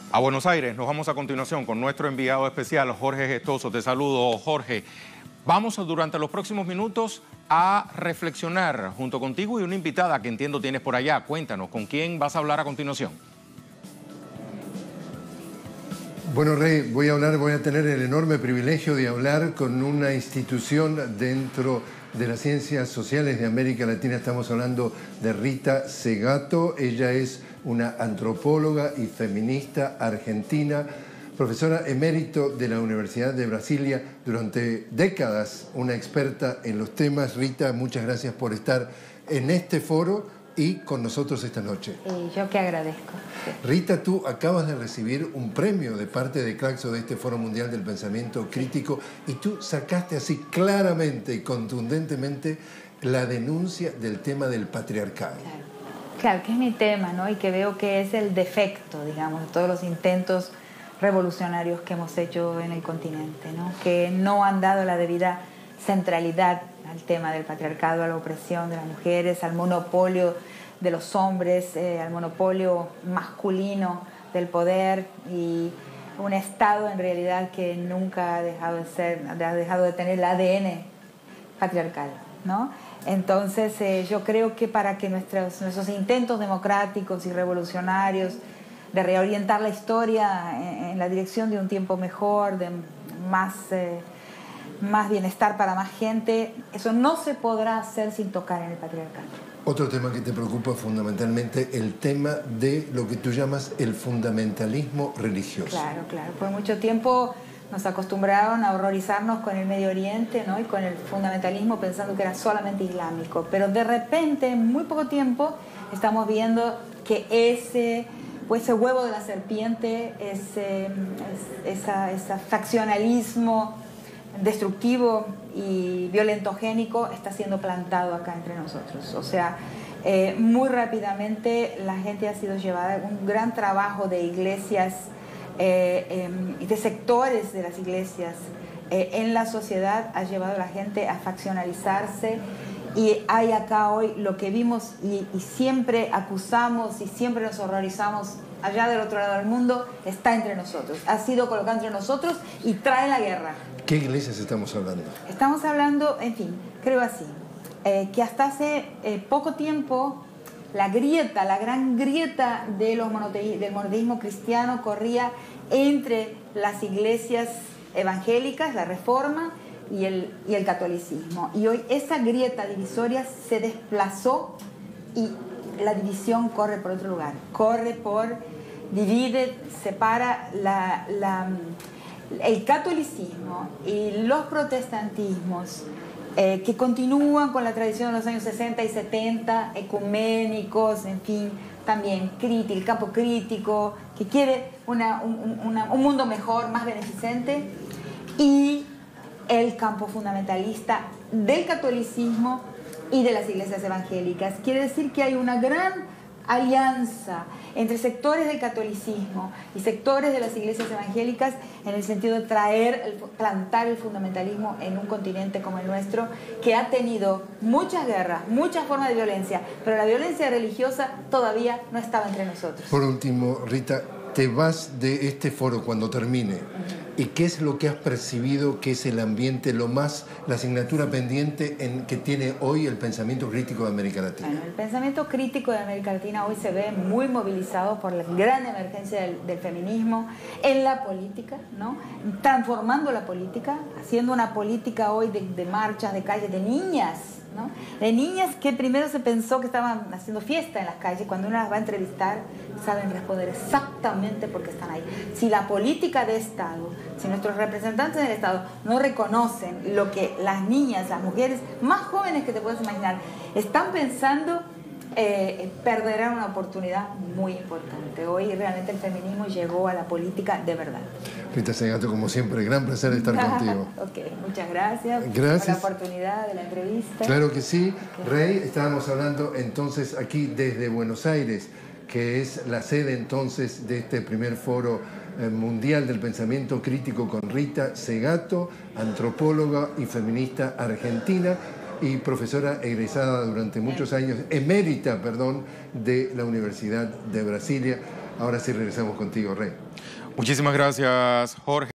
A Buenos Aires nos vamos a continuación con nuestro enviado especial, Jorge Gestoso. Te saludo, Jorge. Vamos durante los próximos minutos a reflexionar junto contigo y una invitada que entiendo tienes por allá. Cuéntanos, ¿con quién vas a hablar a continuación? Bueno, Rey, voy a tener el enorme privilegio de hablar con una institución dentro de las ciencias sociales de América Latina. Estamos hablando de Rita Segato. Ella es una antropóloga y feminista argentina, profesora emérito de la Universidad de Brasilia, durante décadas una experta en los temas. Rita, muchas gracias por estar en este foro y con nosotros esta noche. Yo que agradezco. Rita, tú acabas de recibir un premio de parte de Claxo, de este Foro Mundial del Pensamiento Crítico, y tú sacaste así claramente y contundentemente la denuncia del tema del patriarcado. Claro, que es mi tema, ¿no? Y que veo que es el defecto, digamos, de todos los intentos revolucionarios que hemos hecho en el continente, ¿no? Que no han dado la debida centralidad al tema del patriarcado, a la opresión de las mujeres, al monopolio de los hombres, al monopolio masculino del poder, y un Estado en realidad que nunca ha dejado de tener el ADN patriarcal, ¿no? Entonces yo creo que para que nuestros intentos democráticos y revolucionarios de reorientar la historia en la dirección de un tiempo mejor, de más bienestar para más gente, eso no se podrá hacer sin tocar en el patriarcado. Otro tema que te preocupa fundamentalmente, el tema de lo que tú llamas el fundamentalismo religioso. Claro, claro. Por mucho tiempo nos acostumbraron a horrorizarnos con el Medio Oriente, ¿no? Y con el fundamentalismo, pensando que era solamente islámico. Pero de repente, en muy poco tiempo, estamos viendo que ese huevo de la serpiente, ese faccionalismo destructivo y violentogénico está siendo plantado acá entre nosotros. O sea, muy rápidamente la gente ha sido llevada a un gran trabajo de iglesias y de sectores de las iglesias en la sociedad, ha llevado a la gente a faccionalizarse, y hay acá hoy lo que vimos y siempre acusamos y siempre nos horrorizamos allá del otro lado del mundo, está entre nosotros, ha sido colocado entre nosotros y trae la guerra. ¿Qué iglesias estamos hablando? Estamos hablando, en fin, creo así, que hasta hace poco tiempo la gran grieta del monoteísmo cristiano corría entre las iglesias evangélicas, la Reforma y el catolicismo. Y hoy esa grieta divisoria se desplazó y la división corre por otro lugar. Divide, separa el catolicismo y los protestantismos, que continúan con la tradición de los años 60 y 70, ecuménicos, en fin, también el campo crítico, que quiere un mundo mejor, más beneficente, y el campo fundamentalista del catolicismo y de las iglesias evangélicas. Quiere decir que hay una gran alianza entre sectores del catolicismo y sectores de las iglesias evangélicas en el sentido de plantar el fundamentalismo en un continente como el nuestro, que ha tenido muchas guerras, muchas formas de violencia, pero la violencia religiosa todavía no estaba entre nosotros. Por último, Rita, te vas de este foro cuando termine. ¿Y qué es lo que has percibido que es el ambiente, la asignatura pendiente que tiene hoy el pensamiento crítico de América Latina? Bueno, el pensamiento crítico de América Latina hoy se ve muy movilizado por la gran emergencia del feminismo en la política, ¿no? Transformando la política, haciendo una política hoy de marchas, de calles, de niñas, ¿no? De niñas que primero se pensó que estaban haciendo fiesta en las calles. Cuando uno las va a entrevistar, saben responder exactamente por qué están ahí. Si la política de Estado, si nuestros representantes del Estado no reconocen lo que las niñas, las mujeres más jóvenes que te puedes imaginar están pensando, perderán una oportunidad muy importante. Hoy realmente el feminismo llegó a la política de verdad. Rita Segato, como siempre, gran placer estar contigo. Ok, muchas gracias, gracias por la oportunidad de la entrevista. Claro que sí. Okay. Rey, estábamos hablando entonces aquí desde Buenos Aires, que es la sede entonces de este primer foro mundial del pensamiento crítico con Rita Segato, antropóloga y feminista argentina y profesora egresada durante muchos años, emérita, perdón, de la Universidad de Brasilia. Ahora sí regresamos contigo, Rey. Muchísimas gracias, Jorge.